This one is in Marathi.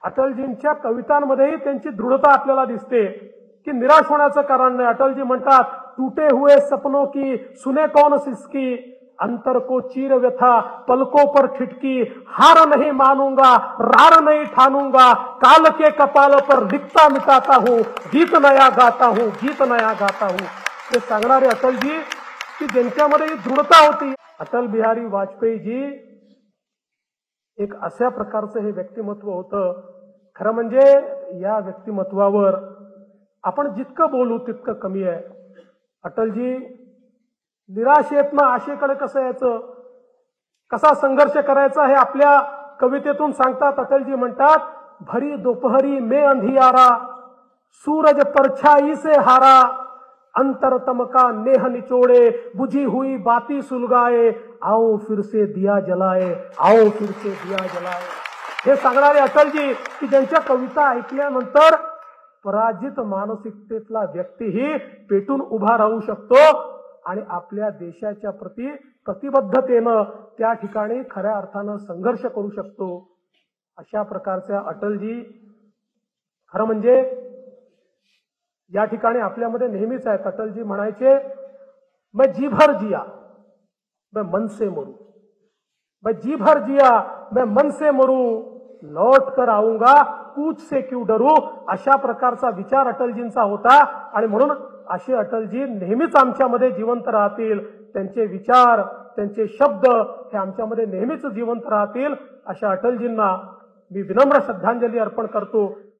अटलजींच्या कवितांमध्येही त्यांची दृढता आपल्याला दिसते की निराश होण्याचं कारण नाही। अटलजी म्हणतात, टूटे हुए सपनों की सुने कौन सिसकी, अंतर को चीर व्यथा पलकों पर ठिठकी, हार नहीं मानूंगा रार नहीं ठानूंगा, काल के कपाल पर लिखता मिटाता हूं, गीत नया गाता हूं, गीत नया गाता हूं। हे सांगणारे अटलजी की ज्यांच्यामध्ये ही दृढता होती। अटल बिहारी वाजपेयी जी एक अशा प्रकारचं हे व्यक्तिमत्व होतं। खरं म्हणजे या व्यक्तिमत्वावर आपण जितकं बोलू तितकं कमी आहे। अटलजी निराशेतनं आशेकडे कसं यायचं, कसा संघर्ष करायचा हे आपल्या कवितेतून सांगतात। अटलजी म्हणतात, भरी दोपहरी में अंधियारा, सूरज परछाई से हारा, अंतरतम का नेह निचोड़े, बुझी हुई बाती सुलगाए, आओ फिर से दिया जलाए, आओ फिर से दिया जलाए। हे सांगणारे अटलजी की ज्यांच्या कविता ऐकल्यानंतर पराजित मानसिकतेतला व्यक्तीही पेटून उभा राहू शकतो आणि आपल्या देशाच्या प्रती प्रतिबद्धतेनं त्या ठिकाणी खऱ्या अर्थानं संघर्ष करू शकतो। अशा प्रकारच्या अटलजी खरं म्हणजे या ठिकाणी आपल्यामध्ये नेहमीच आहेत। अटलजी म्हणायचे, मैं जी भर जिया मैं मन से मरू, मैं जी भर जिया मैं मन से मरू, लौट कर आऊंगा पूछ से क्यों डरू। अशा प्रकारचा विचार अटलजींचा होता आणि म्हणून असे अटलजी नेहमीच आमच्यामध्ये जिवंत राहतील। त्यांचे विचार, त्यांचे शब्द हे आमच्यामध्ये नेहमीच जिवंत राहतील। अशा अटलजींना मी विनम्र श्रद्धांजली अर्पण करतो।